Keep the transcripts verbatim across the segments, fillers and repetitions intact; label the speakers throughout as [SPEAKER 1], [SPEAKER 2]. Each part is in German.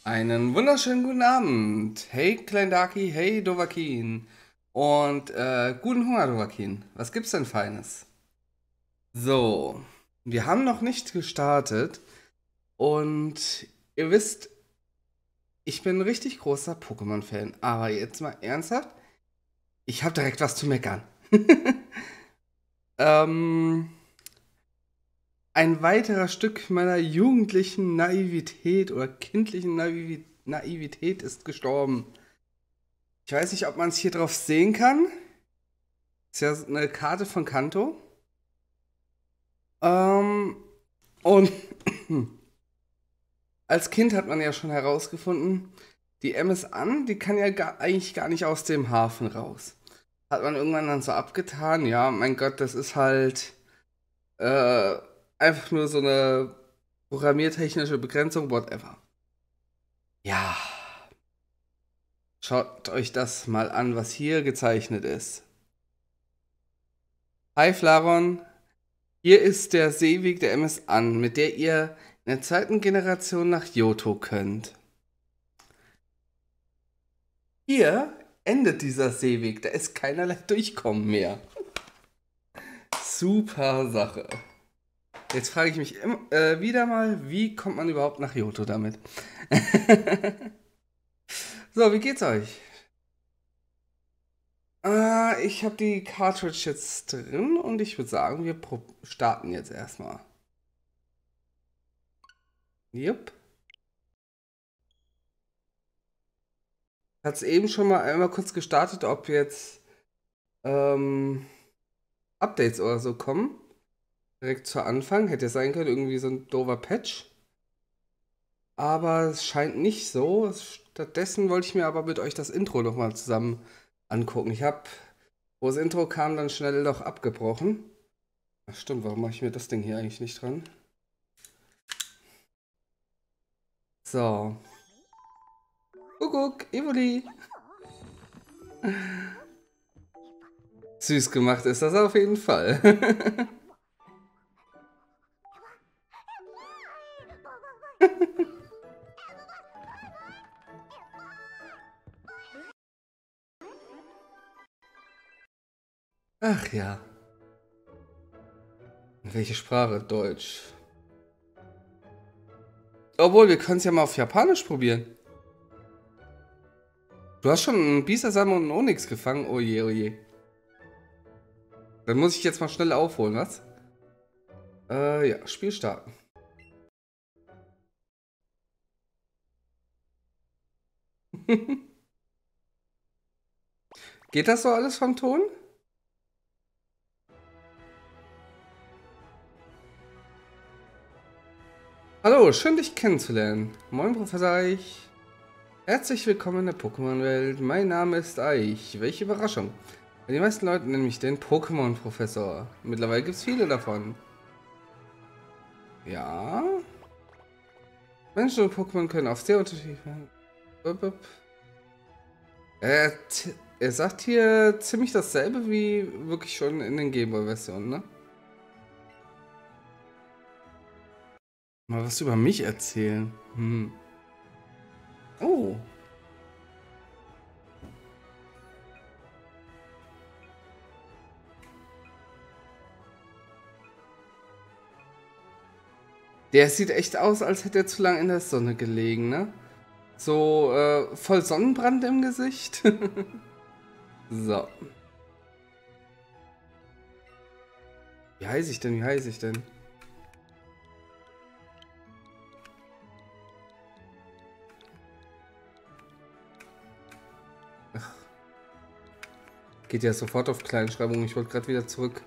[SPEAKER 1] Einen wunderschönen guten Abend. Hey Kleindaki, hey Dovakin. Und äh, guten Hunger, Dovakin. Was gibt's denn Feines? So, wir haben noch nicht gestartet und ihr wisst, ich bin ein richtig großer Pokémon-Fan. Aber jetzt mal ernsthaft, ich habe direkt was zu meckern. ähm, ein weiterer Stück meiner jugendlichen Naivität oder kindlichen Naivi Naivität ist gestorben. Ich weiß nicht, ob man es hier drauf sehen kann. Ist ja eine Karte von Kanto. Ähm, und als Kind hat man ja schon herausgefunden, die M S an, die kann ja gar, eigentlich gar nicht aus dem Hafen raus. Hat man irgendwann dann so abgetan, ja, mein Gott, das ist halt äh, einfach nur so eine programmiertechnische Begrenzung, whatever. Ja, schaut euch das mal an, was hier gezeichnet ist. Hi Flaron, hier ist der Seeweg der M S an, mit der ihr in der zweiten Generation nach Johto könnt. Hier endet dieser Seeweg, da ist keinerlei Durchkommen mehr. Super Sache. Jetzt frage ich mich im, äh, wieder mal, wie kommt man überhaupt nach Johto damit? So, wie geht's euch? Äh, ich habe die Cartridge jetzt drin und ich würde sagen, wir starten jetzt erstmal. Jupp. Hat es eben schon mal einmal kurz gestartet, ob jetzt ähm, Updates oder so kommen. Direkt zu Anfang. Hätte ja sein können, irgendwie so ein doofer Patch. Aber es scheint nicht so. Stattdessen wollte ich mir aber mit euch das Intro nochmal zusammen angucken. Ich habe, wo das Intro kam, dann schnell doch abgebrochen. Ach stimmt, warum mache ich mir das Ding hier eigentlich nicht dran? So. Kuckuck, Evoli. Süß gemacht ist das auf jeden Fall. Ach ja. Welche Sprache? Deutsch. Obwohl, wir können es ja mal auf Japanisch probieren. Du hast schon einen Bisasam und einen Onyx gefangen? Oh je, oh je. Dann muss ich jetzt mal schnell aufholen, was? Äh, ja, Spiel starten. Geht das so alles vom Ton? Hallo, schön dich kennenzulernen. Moin, Professor Eich. Herzlich willkommen in der Pokémon-Welt. Mein Name ist Eich. Welche Überraschung. Die meisten Leute nennen mich den Pokémon-Professor. Mittlerweile gibt es viele davon. Ja. Menschen und Pokémon können auf sehr unterschiedliche... Er, er sagt hier ziemlich dasselbe wie wirklich schon in den Gameboy-Versionen, ne? Mal was über mich erzählen. Hm. Oh. Der sieht echt aus, als hätte er zu lange in der Sonne gelegen, ne? So äh, voll Sonnenbrand im Gesicht. So. Wie heiße ich denn? Wie heiße ich denn? Ach. Geht ja sofort auf Kleinschreibung. Ich wollte gerade wieder zurück.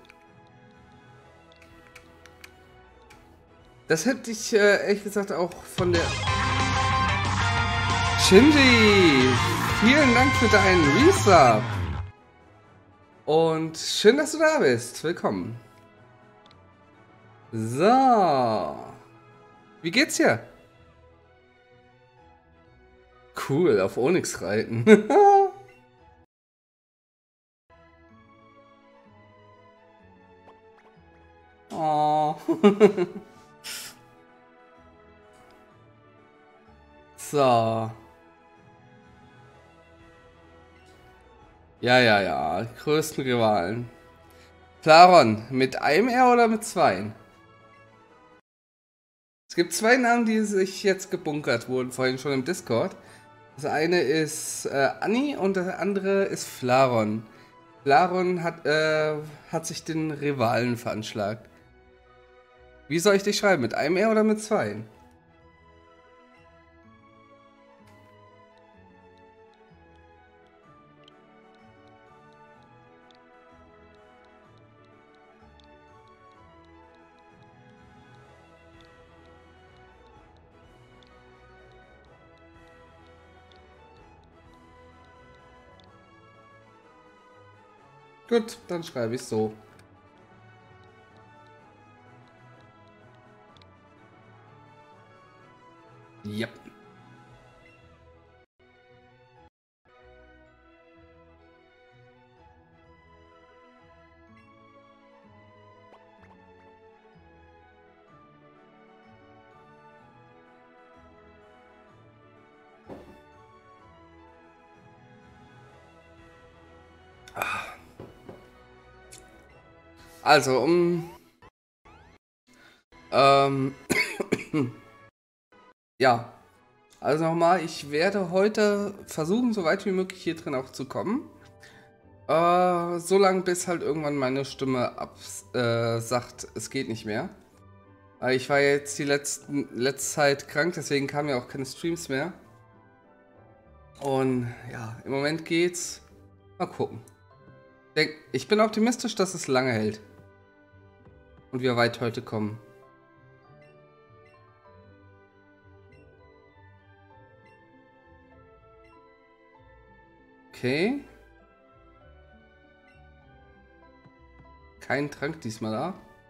[SPEAKER 1] Das hätte ich äh, ehrlich gesagt auch von der... Shinji! Vielen Dank für deinen Resub! Und schön, dass du da bist. Willkommen. So. Wie geht's dir? Cool, auf Onyx reiten. Oh. So. Ja, ja, ja. Die größten Rivalen. Flaron, mit einem R oder mit zwei? Es gibt zwei Namen, die sich jetzt gebunkert wurden, vorhin schon im Discord. Das eine ist äh, Anni und das andere ist Flaron. Flaron hat, äh, hat sich den Rivalen veranschlagt. Wie soll ich dich schreiben? Mit einem R oder mit zwei? Gut, dann schreibe ich so. Yep. Also, um... Ähm... ja. Also nochmal, ich werde heute versuchen, so weit wie möglich hier drin auch zu kommen. Äh, so lange, bis halt irgendwann meine Stimme absagt, äh, sagt, es geht nicht mehr. Äh, ich war jetzt die letzten, letzte Zeit krank, deswegen kamen ja auch keine Streams mehr. Und ja, im Moment geht's. Mal gucken. Denk, ich bin optimistisch, dass es lange hält. Und wir weit heute kommen. Okay. Kein Trank diesmal da.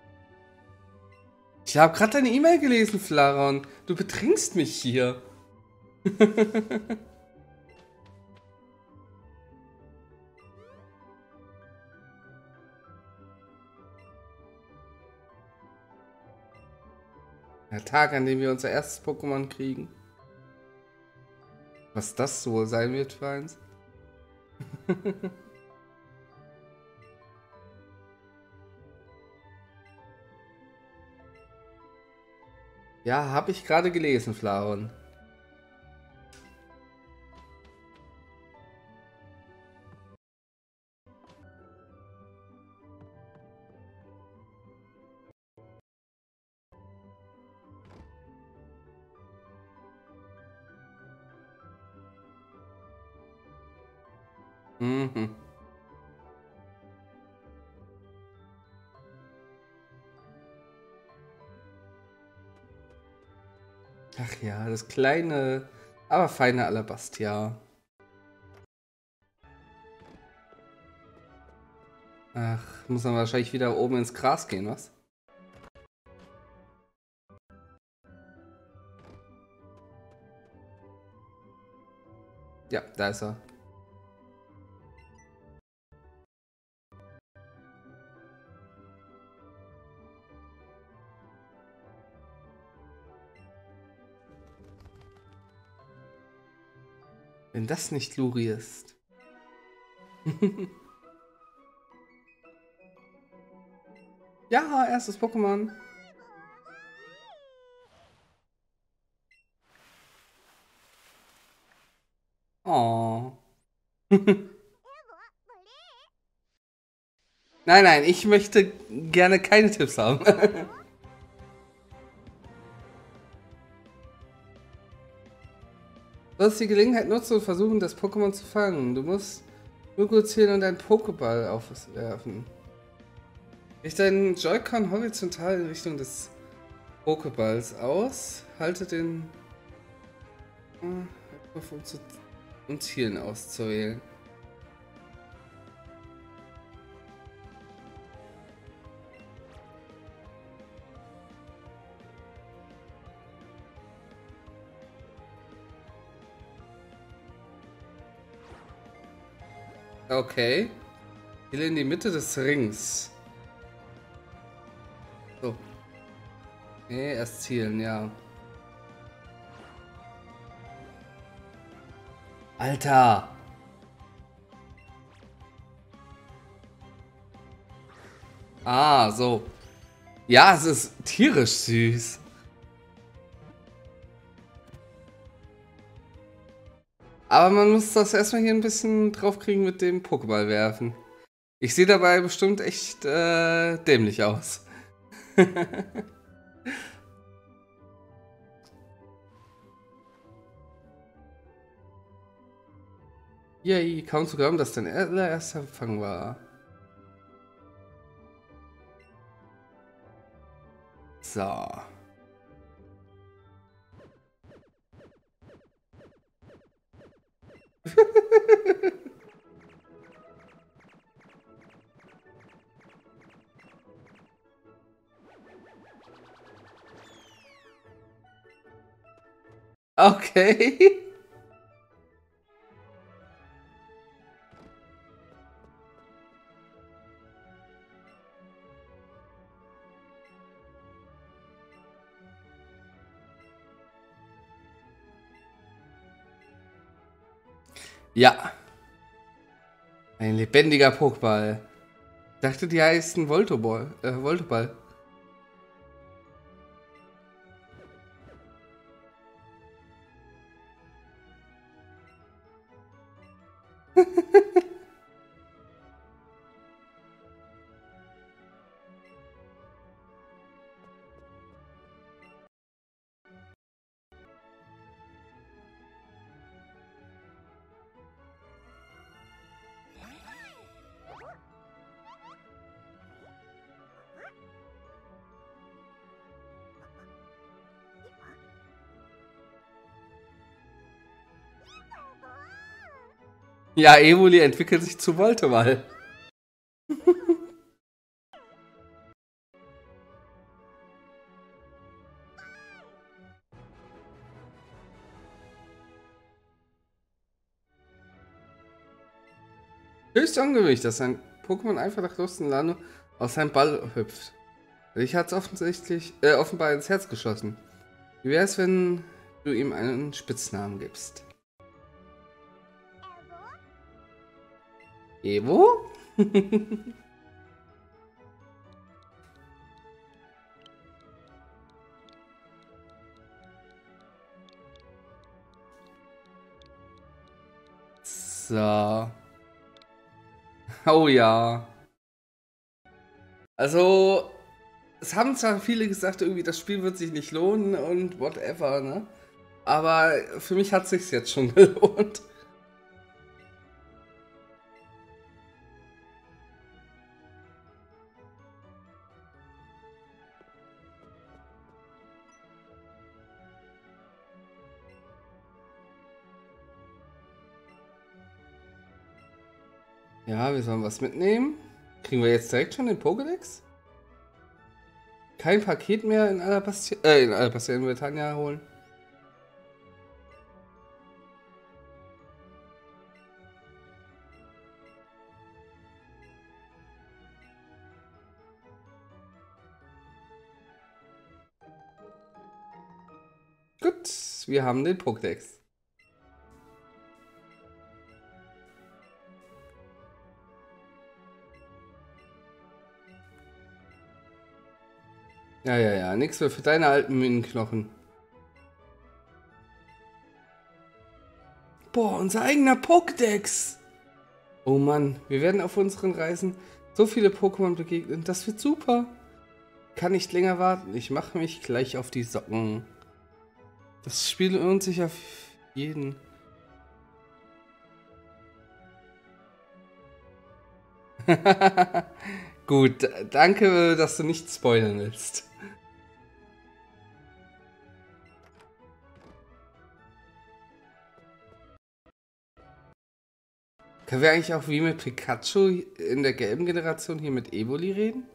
[SPEAKER 1] Ich habe gerade deine E-Mail gelesen, Flaron. Du betrinkst mich hier. Der Tag, an dem wir unser erstes Pokémon kriegen. Was das so sein wird für eins. Ja, habe ich gerade gelesen, Flaron. Mhm. Ach ja, das kleine, aber feine Alabastia. Ach, muss man wahrscheinlich wieder oben ins Gras gehen, was? Ja, da ist er. Wenn das nicht Luri ist. Ja, erstes Pokémon. Oh. Nein, nein, ich möchte gerne keine Tipps haben. Du sollst die Gelegenheit nutzen und versuchen, das Pokémon zu fangen. Du musst nur kurz zählen und einen Pokéball aufwerfen. Richte deinen Joy-Con horizontal in Richtung des Pokéballs aus. Halte den... um zu und Zielen auszuwählen. Okay. Ziele in die Mitte des Rings. So. Nee, erst zielen, ja. Alter! Ah, so. Ja, es ist tierisch süß. Aber man muss das erstmal hier ein bisschen draufkriegen mit dem Pokéball werfen. Ich sehe dabei bestimmt echt äh, dämlich aus. Yay, kaum zu glauben, dass dein allererster Fang war. So. Okay. Ja. Ein lebendiger Pokéball. Ich dachte, die heißen Voltoball. Äh, Voltoball. Ja, Evoli entwickelt sich zu Voltoball. Höchst ungewöhnlich, dass ein Pokémon einfach nach Lust und Laune aus seinem Ball hüpft. Ich hat es offensichtlich, äh, offenbar ins Herz geschossen. Wie wäre es, wenn du ihm einen Spitznamen gibst? Evo? So. Oh ja. Also, es haben zwar viele gesagt, irgendwie das Spiel wird sich nicht lohnen und whatever, ne? Aber für mich hat es sich jetzt schon gelohnt. Ja, wir sollen was mitnehmen. Kriegen wir jetzt direkt schon den Pokédex? Kein Paket mehr in Alabastia, äh, in Alabastia, in Britannia holen. Gut, wir haben den Pokédex. Ja, ja, ja, nix mehr für deine alten Münnknochen. Boah, unser eigener Pokédex! Oh Mann, wir werden auf unseren Reisen so viele Pokémon begegnen. Das wird super. Kann nicht länger warten. Ich mache mich gleich auf die Socken. Das Spiel lohnt sich auf jeden. Gut, danke, dass du nicht spoilern willst. Können wir eigentlich auch wie mit Pikachu in der gelben Generation hier mit Evoli reden?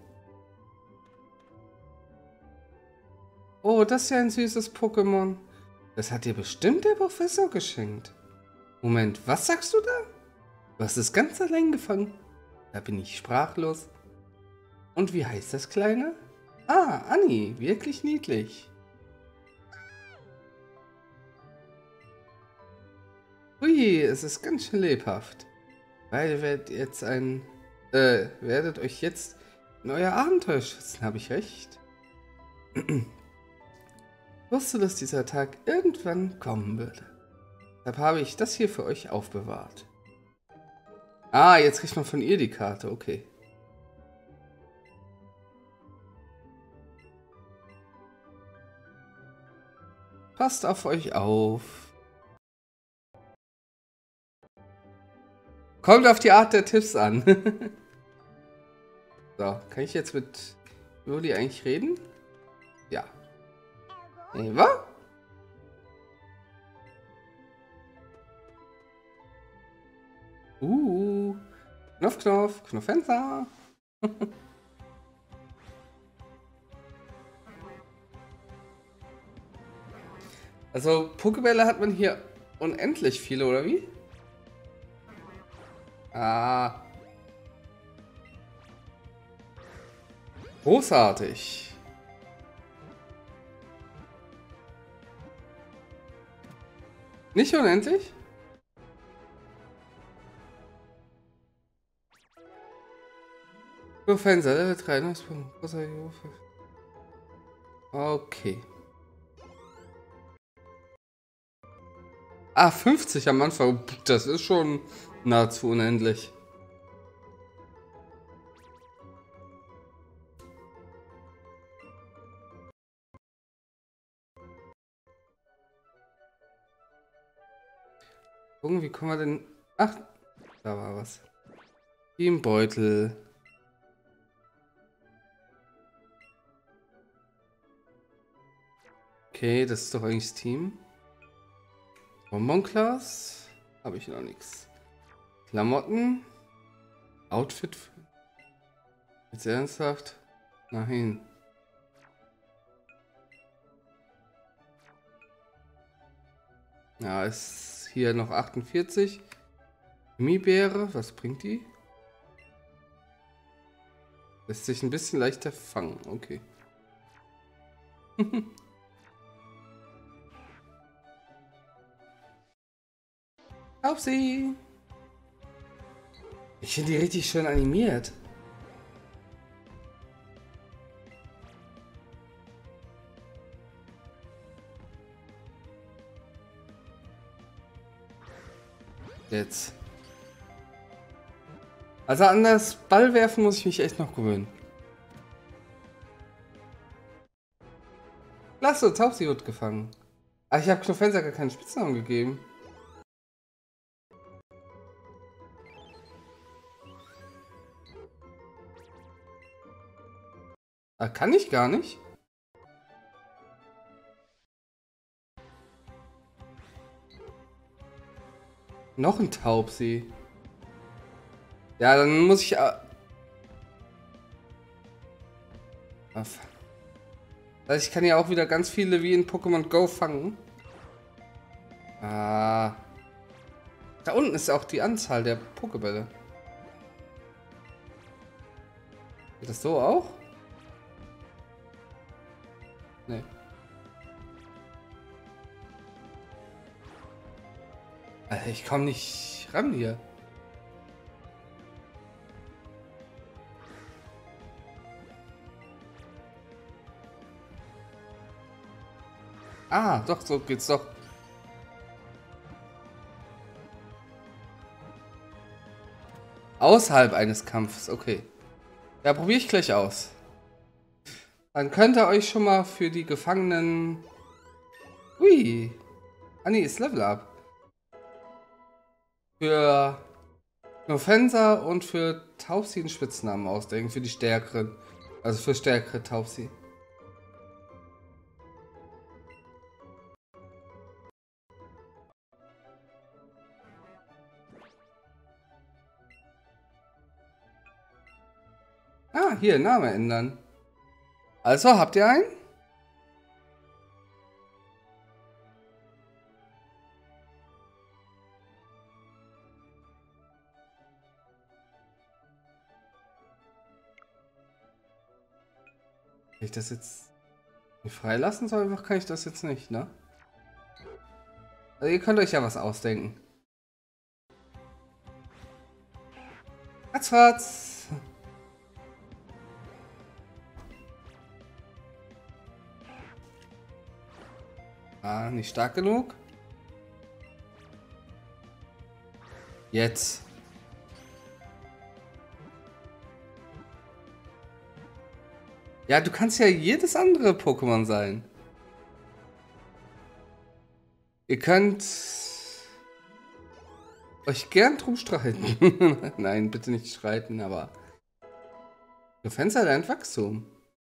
[SPEAKER 1] Oh, das ist ja ein süßes Pokémon. Das hat dir bestimmt der Professor geschenkt. Moment, was sagst du da? Du hast es ganz allein gefangen. Da bin ich sprachlos. Und wie heißt das Kleine? Ah, Anni, wirklich niedlich. Ui, Ui, es ist ganz schön lebhaft. Beide werdet jetzt ein, äh, werdet euch jetzt in euer Abenteuer schützen, habe ich recht? Ich wusste, dass dieser Tag irgendwann kommen würde. Deshalb habe ich das hier für euch aufbewahrt. Ah, jetzt kriegt man von ihr die Karte, okay. Passt auf euch auf. Kommt auf die Art der Tipps an. So, kann ich jetzt mit Juli eigentlich reden? Ja. Eva? Uh. Knopf, Knopf, Knopfenser. Also, Pokébälle hat man hier unendlich viele, oder wie? Ah. Großartig. Nicht unendlich? Nur Fenster, Level drei, neues Punkt. Okay. Ah, fünfzig am Anfang. Das ist schon nahezu unendlich. Gucken, wie kommen wir denn... Ach, da war was. Teambeutel. Okay, das ist doch eigentlich das Team. Bonbon-Class. Habe ich noch nichts. Klamotten. Outfit. Jetzt ernsthaft? Nein. Ja, ist hier noch achtundvierzig. Gummibäre, was bringt die? Lässt sich ein bisschen leichter fangen, okay. Auf sie! Ich finde die richtig schön animiert. Jetzt. Also an das Ballwerfen muss ich mich echt noch gewöhnen. Klasse, Taubsi wird gefangen. Ah, ich habe Knofenser gar keinen Spitznamen gegeben. Ah, kann ich gar nicht. Noch ein Taubsi. Ja, dann muss ich... Also ich kann ja auch wieder ganz viele wie in Pokémon Go fangen. Ah. Da unten ist auch die Anzahl der Pokébälle. Geht das so auch? Nee. Alter, ich komme nicht ran hier. Ah, doch, so geht's doch. Außerhalb eines Kampfes, okay. Ja, probiere ich gleich aus. Dann könnt ihr euch schon mal für die Gefangenen... Ui. Ah nee, ist Level Up. Für Knofenser und für Taubsi einen Spitznamen ausdenken. Für die stärkeren. Also für stärkere Taubsi. Ah, hier, Name ändern. Also, habt ihr einen? Kann ich das jetzt freilassen? So einfach kann ich das jetzt nicht, ne? Also ihr könnt euch ja was ausdenken. Ratzfatz. Ah, nicht stark genug. Jetzt. Ja, du kannst ja jedes andere Pokémon sein. Ihr könnt euch gern drum streiten. Nein, bitte nicht streiten, aber du Fenster lernt Wachstum.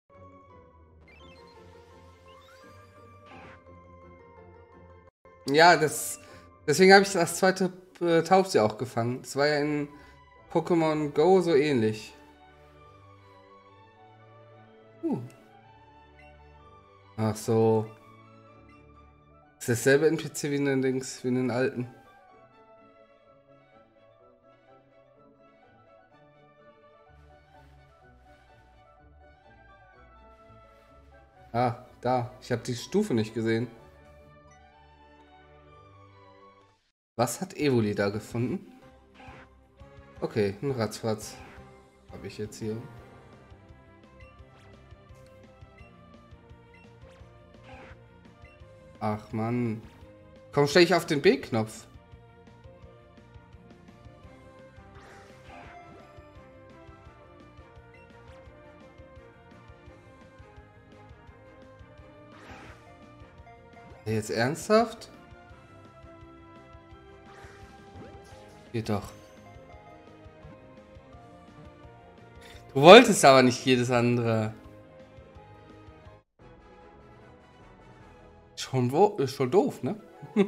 [SPEAKER 1] Ja, das deswegen habe ich das zweite äh, Taubsi auch gefangen. Das war ja in Pokémon Go so ähnlich. Uh. Ach so. Das ist dasselbe N P C wie in den Dings, wie in den alten. Ah, da. Ich habe die Stufe nicht gesehen. Was hat Evoli da gefunden? Okay, ein Ratzfatz. Habe ich jetzt hier. Ach Mann. Komm, stell ich auf den B-Knopf. Jetzt ernsthaft? Geht doch. Du wolltest aber nicht jedes andere. Schon, wo, ist schon doof, ne?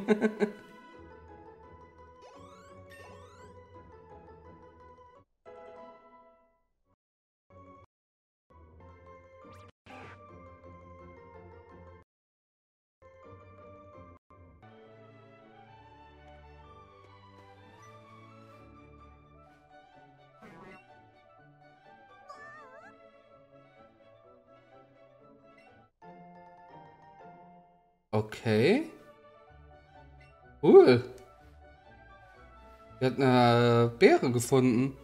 [SPEAKER 1] Okay. Cool. Er hat eine Beere gefunden.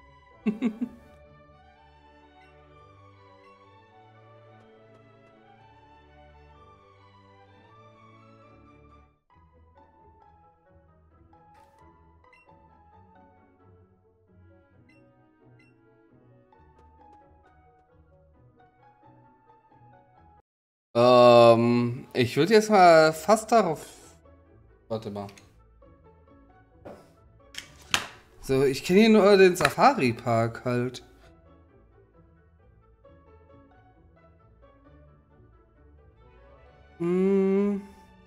[SPEAKER 1] ähm, ich würde jetzt mal fast darauf... Warte mal. So, ich kenne hier nur den Safari-Park halt. Hm.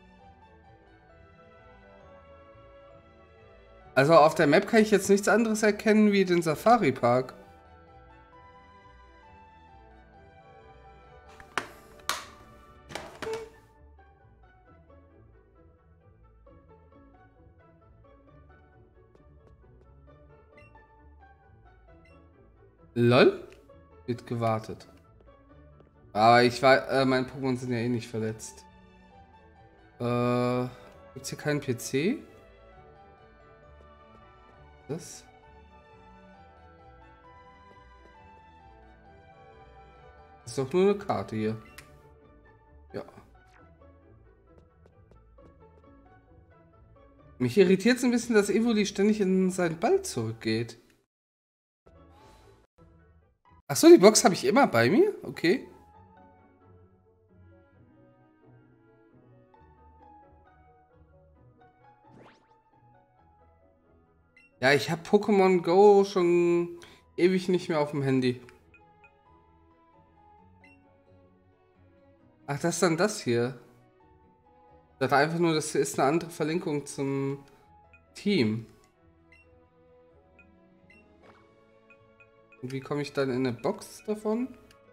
[SPEAKER 1] Also auf der Map kann ich jetzt nichts anderes erkennen wie den Safari-Park. Lol? Wird gewartet. Aber ich war, äh, meine Pokémon sind ja eh nicht verletzt. Äh, gibt's hier keinen P C? Das? Das ist doch nur eine Karte hier. Ja. Mich irritiert es ein bisschen, dass Evoli ständig in seinen Ball zurückgeht. Achso, die Box habe ich immer bei mir? Okay. Ja, ich habe Pokémon Go schon ewig nicht mehr auf dem Handy. Ach, das ist dann das hier. Ich dachte einfach nur, das ist eine andere Verlinkung zum Team. Und wie komme ich dann in eine Box davon?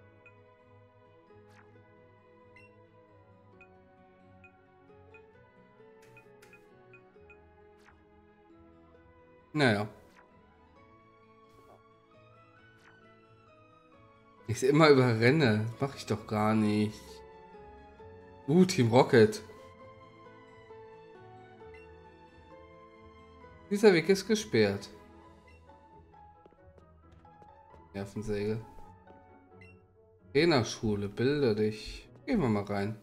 [SPEAKER 1] Naja. Ich immer überrenne. Das mache ich doch gar nicht. Uh, Team Rocket. Dieser Weg ist gesperrt. Nervensäge. Trainerschule, bilde dich. Gehen wir mal rein.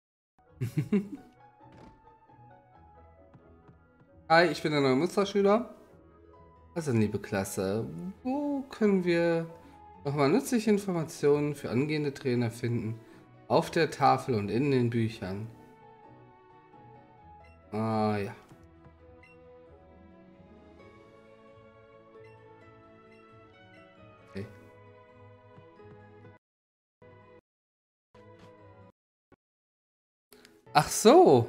[SPEAKER 1] Hi, ich bin der neue Musterschüler. Also, liebe Klasse, wo können wir nochmal nützliche Informationen für angehende Trainer finden? Auf der Tafel und in den Büchern. Ah, ja. Okay. Ach so.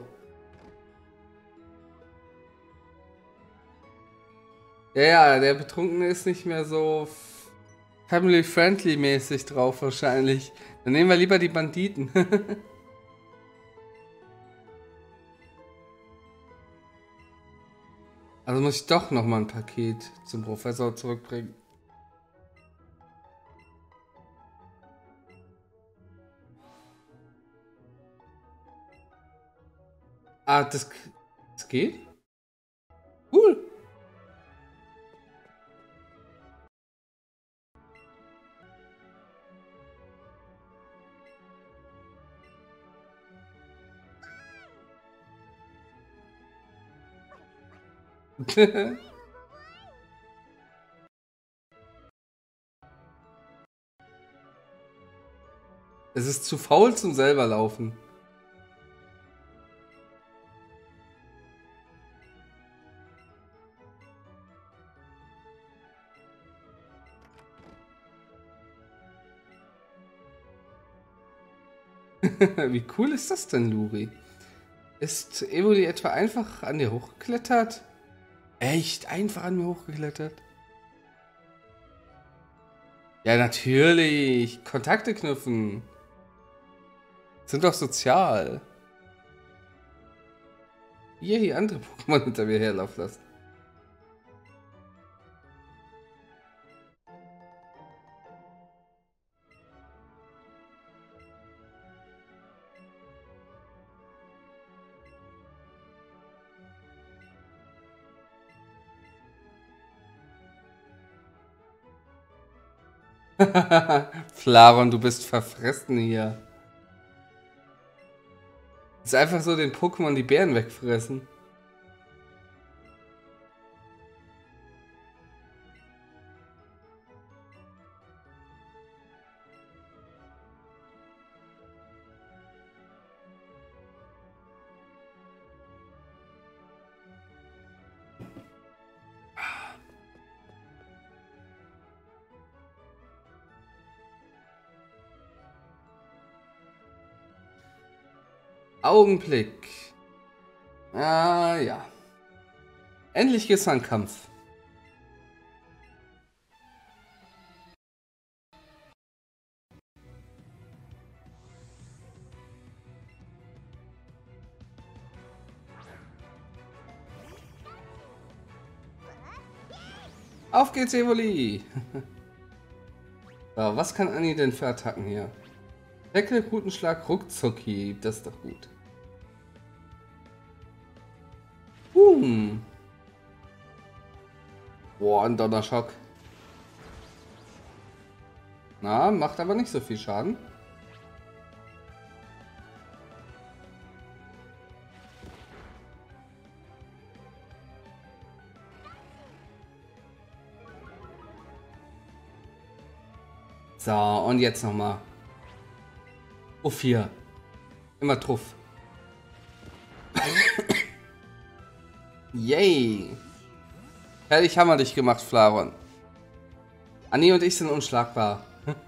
[SPEAKER 1] Ja, ja, der Betrunkene ist nicht mehr so family-friendly mäßig drauf wahrscheinlich. Dann nehmen wir lieber die Banditen. Also muss ich doch noch mal ein Paket zum Professor zurückbringen. Ah, das, das geht? Cool. Es ist zu faul zum selber laufen. Wie cool ist das denn, Luri? Ist Evoli etwa einfach an dir hochgeklettert? Echt? Einfach an mir hochgeklettert? Ja, natürlich. Kontakte knüpfen. Sind doch sozial. Yay, andere Pokémon hinter mir herlaufen lassen. Flaron, du bist verfressen hier. Ist einfach so den Pokémon die Bären wegfressen. Augenblick. Ah, ja. Endlich geht's an Kampf. Auf geht's, Evoli. So, was kann Anni denn für Attacken hier? Tackle, Rutenschlag, Ruckzucki. Das ist doch gut. Boom. Boah, ein Donnerschock. Na, macht aber nicht so viel Schaden. So, und jetzt nochmal. Oh, vier. Immer Truff. Yay. Fertig haben wir dich gemacht, Flaron. Anni und ich sind unschlagbar.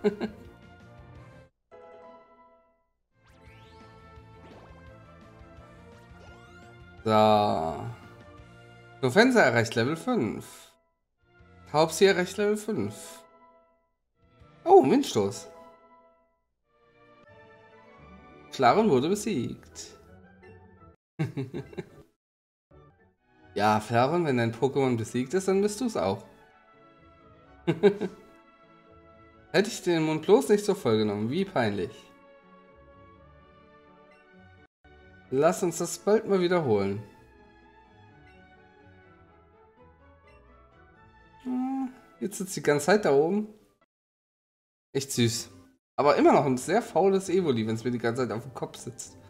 [SPEAKER 1] So. Profensa erreicht Level fünf. Taubsi erreicht Level fünf. Oh, Windstoß. Flaron wurde besiegt. Ja, Flaron, wenn dein Pokémon besiegt ist, dann bist du es auch. Hätte ich den Mund bloß nicht so voll genommen. Wie peinlich. Lass uns das bald mal wiederholen. Jetzt sitzt die ganze Zeit da oben. Echt süß. Aber immer noch ein sehr faules Evoli, wenn es mir die ganze Zeit auf dem Kopf sitzt.